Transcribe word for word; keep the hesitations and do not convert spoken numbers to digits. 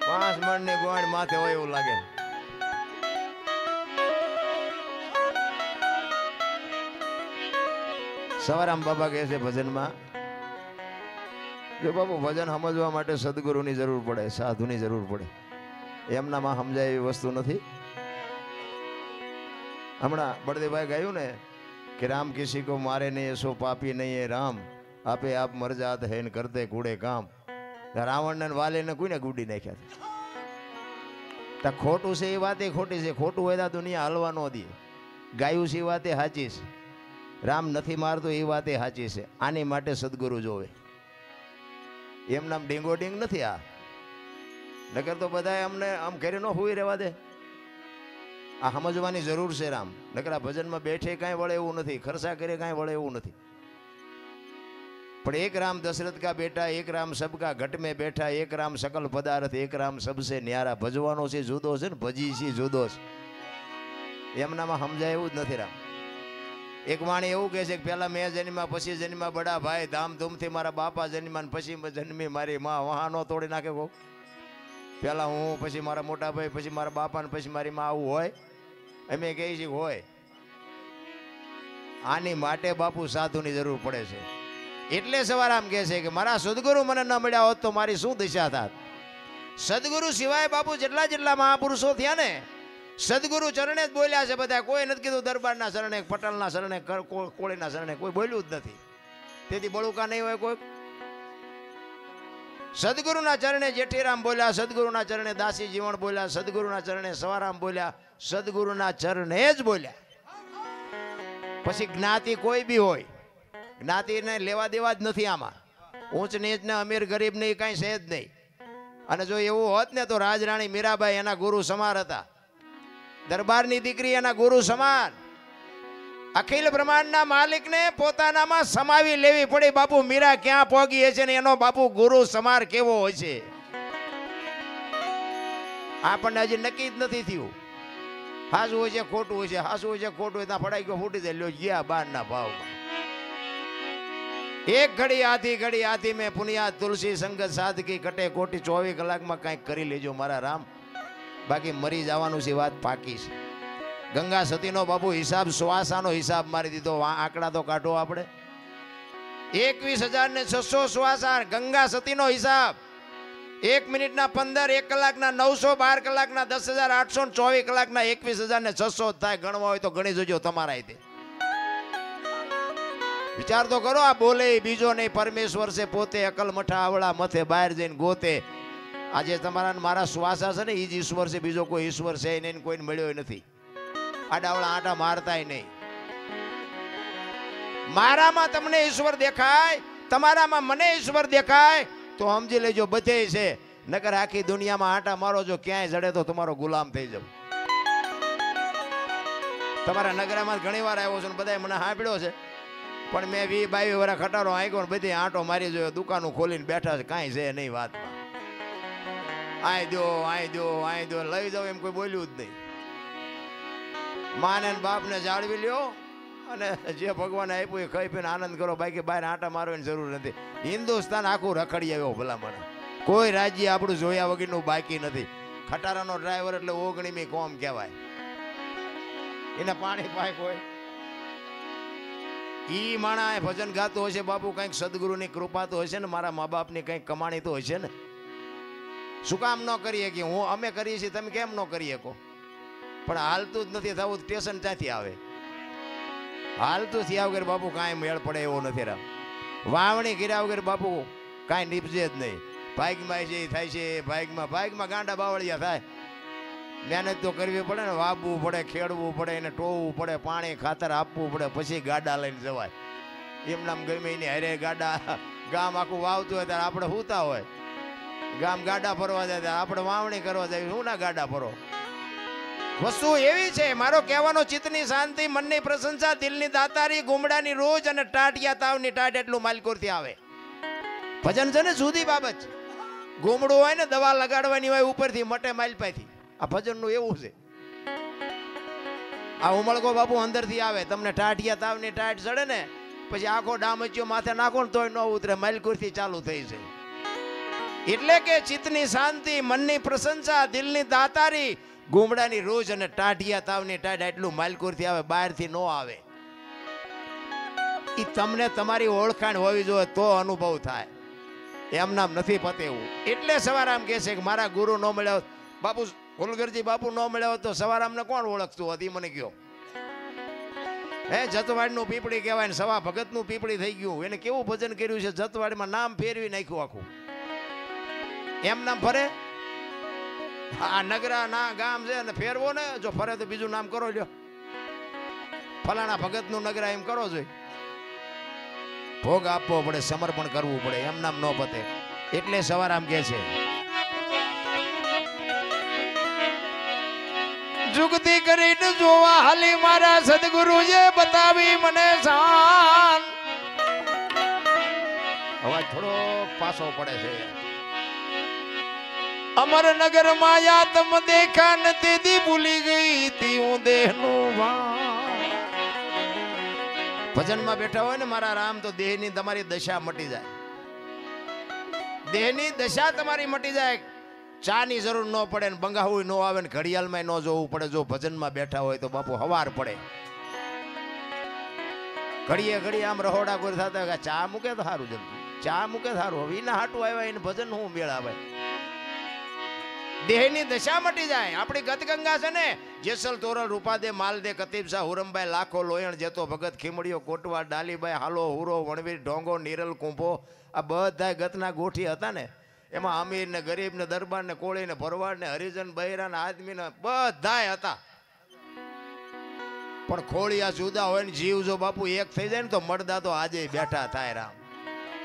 પાંચ મણ ની ગોળ માથે હોય એવું લાગે. સવારામ બાબા કહે છે ભજનમાં કે બાપુ ભજન સમજવા માટે સદગુરુની જરૂર પડે, સાધુની જરૂર પડે. એમનામાં સમજાય એવી વસ્તુ નથી. હમણાં બળદેવભાઈ ગાયું ને કે રામ કિસી કો મારે નહીં એસો પાપી નહીં એ રામ, આપે આપ મરજાત હે ને કરતે કૂડે કામ. રાવણને વાલીને કોઈને ગુડી નાખ્યા હતા. ખોટું છે એ વાત એ ખોટી છે. ખોટું હોય તો દુનિયા હલવા ન દે. ગાયું છે એ વાત એ સાચી છે. રામ નથી મારતો એ વાત એ સાચી છે. આની માટે સદગુરુ જોવે. એમ નામ ડીંગો ડીંગ નથી આ. નકર તો બધા અમને આમ ઘરે ન હોઈ રહેવા દે. આ સમજવાની જરૂર છે રામ. નકર આ ભજનમાં બેઠે કાંઈ વળે એવું નથી, ખર્ચા કરે કાંઈ વળે એવું નથી. પણ એક રામ દશરથ કા બેટા, એક રામ સબકા ઘટ में બેઠા, એક રામ સકલ પદાર્થ, એક રામ સબસે ન્યારા. ભજવાનો છે જુદો છે ને ભજી છે જુદો છે. એમનામાં સમજાય એવું જ નથી રામ. એક વાણી એવું કહે છે કે પેલા મેં જન્મ્યા, પછી જન્મ્યા બડા ભાઈ, ધામધૂમથી મારા બાપા જન્મ્યા, પછી જન્મી મારી માં. વહાનો તોડી નાખે કોક. પેલા હું, પછી મારા મોટા ભાઈ, પછી મારા બાપા, ને પછી મારી માં. આવું હોય? અમે કહીએ છીએ હોય. આની માટે બાપુ સાધુની જરૂર પડે છે. એટલે સવારામ કહે છે કે મારા સદગુરુ મને ન મળ્યા હોત તો મારી શું દિશા થાત. સદગુરુ સિવાય બાપુ જેટલા જેટલા મહાપુરુષો થયા ને, સદગુરુ ચરણે જ બોલ્યા છે બધા. કોઈ નથી કીધું દરબારના શરણે, પટલના શરણે, કોળીના શરણે કોઈ બોલ્યું જ નથી. તેથી બળુકા નહીં હોય કોઈ. સદગુરુના ચરણે જેઠીરામ બોલ્યા, સદગુરુના ચરણે દાસી જીવણ બોલ્યા, સદગુરુના ચરણે સવારામ બોલ્યા, સદગુરુના ચરણે જ બોલ્યા. પછી જ્ઞાતિ કોઈ બી હોય, જ્ઞાતિને લેવા દેવા જ નથી આમાં. ઊંચ નીચ ને અમીર ગરીબ ને કઈ છે જ નહીં. અને જો એવું હોત ને તો રાજરાણી મીરાબાઈ એના ગુરુ સમાન હતા. દરબારની દીકરી એના ગુરુ સમાન. અખિલ બ્રહ્માંડના માલિકને પોતાનામાં સમાવી લેવી પડી. બાપુ મીરા ક્યાં પહોંચી છે ને એનો બાપુ ગુરુ સમાર કેવો હોય છે આપણને હજી નક્કી જ નથી થયું. હાસું હોય છે ખોટું હોય છે, હાસું હોય છે ખોટું હોય ત્યાં ફડાઈ ગયો ફૂટી જાય. લ્યો ગયા બારના ભાવમાં. એક ઘડી આથી ઘડી આથી મેં પુનિયા તુલસી સંગત સાધકી કટે કોટી. ચોવીસ કલાકમાં કંઈક કરી લેજો મારા રામ, બાકી મરી જવાનું છે. વાત પાકી છે. ગંગા સતીનો બાપુ હિસાબ, શ્વાસાનો હિસાબ મારી દીધો. આંકડા તો કાઢો આપણે. એકવીસ હજાર ને છસો શ્વાસા ગંગા સતીનો હિસાબ. એક મિનિટના પંદર, એક કલાકના નવસો, બાર કલાકના દસ હજાર આઠસો, ચોવીસ કલાકના એકવીસ હજાર ને છસો થાય. ગણવા હોય તો ગણી જોજો તમારા રીતે. વિચાર તો કરો. આ બોલે બીજો નહીં, પરમેશ્વર છે પોતે. અકલ મઠા આવડા મથે બહાર જઈને ગોતે. આજે તમારા મારા શ્વાસા છે ને એ જ ઈશ્વર છે. બીજો કોઈ ઈશ્વર છે નહીં, કોઈને મળ્યો નથી. આડાવડા આટા મારતાય નહીં. મારામાં તમને ઈશ્વર દેખાય, તમારામાં મને ઈશ્વર દેખાય તો સમજી લેજો બધે છે. નકર આખી દુનિયામાં આટા મારો, જો ક્યાંય જડે તો તમારો ગુલામ થઈ જાવ. તમારા નગરામાં ઘણી વાર આવ્યો છું, બધા મને સાંભળ્યો છે. પણ મેં વી બાવી વાળા ખટારો આંક્યો ને બધી આંટો મારી જોયો. દુકાનો ખોલીને બેઠા છે, કાંઈ છે નહીં વાતમાં. આય દો આય દો આય દો લઈ જાવ એમ કોઈ બોલ્યું જ નહીં. માને બાપને જાળવી લ્યો અને જે ભગવાને આપ્યું એ ખાઈ પીને આનંદ કરો. બાકી બહાર આંટા મારવાની જરૂર નથી. હિન્દુસ્તાન આખું રખડી આવ્યો ભલામણ. કોઈ રાજ્ય આપણું જોયા વગરનું બાકી નથી. ખટારાનો ડ્રાઈવર એટલે ઓગણીમી કોમ કહેવાય. એને પાણી પાય કોઈ ઈ માણા ભજન ગાતો હશે બાપુ, કંઈક સદગુરુની કૃપા તો હશે ને, મારા મા બાપની કંઈક કમાણી તો હશે ને. શું કામ ન કરીએ કે હું અમે કરીએ છીએ, તમે કેમ ન કરી શકો? પણ હાલતું જ નથી થવું. સ્ટેશન ક્યાંથી આવે? હાલતું થયા વગર બાપુ કાંઈ મેળ પડે એવો નથી રામ. વાવણી કર્યા વગર બાપુ કાંઈ નીપજે જ નહીં. ભાગમાં છે થાય છે, ભાગમાં ભાગમાં ગાંડા બાવળિયા થાય. મહેનત તો કરવી પડે ને, વાવવું પડે, ખેડવું પડે, એને ટોવવું પડે, પાણી ખાતર આપવું પડે, પછી ગાડા લઈને જવાય. એમ નામ ગમે એને હારે ગાડા. ગામ આખું વાવતું હોય ત્યારે આપણે સૂતા હોય. ગામ ગાડા ફરવા જાય ત્યારે આપણે વાવણી કરવા જાય. શું ના ગાડા ફરો? વસ્તુ એવી છે. મારો કહેવાનો ચિત્તની શાંતિ, મનની પ્રશંસા, દિલની દાતારી, ગુમડાની રોજ અને ટાટિયા તાવની ટાટ એટલું માલકોરથી આવે. ભજન છે ને જુદી બાબત. ગુમડું હોય ને દવા લગાડવાની હોય ઉપરથી મટે માલપાથી. આ ભજનનું એવું છે. આ ઉમળકો બાપુ અંદરથી આવે. તમને ટાટિયા તાવની ટાટ ચડે ને પછી આખો ડામચ્યો માથે નાખો ને તોય ન ઉતરે. માલકોરથી ચાલુ થઈ જાય. એટલે કે ચિત્તની શાંતિ, મનની પ્રશંસા, દિલની દાતારી, ગુમડાની રોજ અને ટાઢિયા તાવની ટાઢ એટલું માલકુરથી આવે, બહારથી નો આવે. ઈ તમને તમારી ઓળખાણ હોવી જોઈએ તો અનુભવ થાય. એમ નામ નથી પતેવું. એટલે સવારામ કહે છે કે મારા ગુરુ ન મળ્યા, બાપુ ફુલગરજી બાપુ ન મળ્યા હોત તો સવારામને કોણ ઓળખતું હતી મને કયો? હે જતવાડનું પીપળી કહેવાય ને સવા ભગતનું પીપળી થઈ ગયું. એને કેવું ભજન કર્યું છે, જતવાડમાં નામ ફેરવી નાખ્યું આખું. એમ નામ ફરે? આ નગરા ના ગામ છે અને ફેરવો ને, જો ફરે તો બીજું નામ કરો લ્યો. ફલાણા ભગતનું નગરા એમ કરો જોઈએ. ભોગ આપવો પડે, સમર્પણ કરવું પડે, એમ નામ ન પતે. એટલે સવારામ કહે છે જુગતી કરીને જોવા હાલી મારા સદગુરુએ બતાવી મને શાન. અવાજ થોડો પાછો પડે છે. અમરનગર માયા તમ દેખા ન તેદી ભૂલી ગઈ તી હું દેહનું ભાન. ભજનમાં બેઠા હોય ને મારા રામ તો દેહની તમારી દશા મટી જાય. દેહની દશા તમારી મટી જાય. ચા ની જરૂર ન પડે ને બંગાવું ન આવે ને ઘડિયાળમાં ન જોવું પડે. જો ભજનમાં બેઠા હોય તો બાપુ હવાર પડે. ઘડીએ ઘડીએ આમ રહોડા કોઈ થતા ચા મૂકે તો સારું જલ્દી, ચા મૂકે સારું. હવે એના હાટું આવ્યા એને ભજન હું મેળ આવે. દેહની દશા મટી જાય. આપણી ગતગંગા છે ને, જેસલ તોરલ રૂપાદે માલદે કતીબ શાહ હુરમભાઈ લાખો લોયણ જેતો ભગત ખીમડીઓ કોટવા ડાલીભાઈ હાલો હુરો વણવીર ઢોંગો નીરલ કુંભો, આ બધા ગતના ગોઠી હતા ને. એમાં અમીર ને ગરીબ ને દરબાર ને કોળી ને ભરવાડ ને હરિજન બૈરા ને આદમી ને બધા હતા. પણ ખોળિયા જુદા હોય ને જીવ જો બાપુ એક થઈ જાય ને તો મળદા તો આજે બેઠા થાય રામ.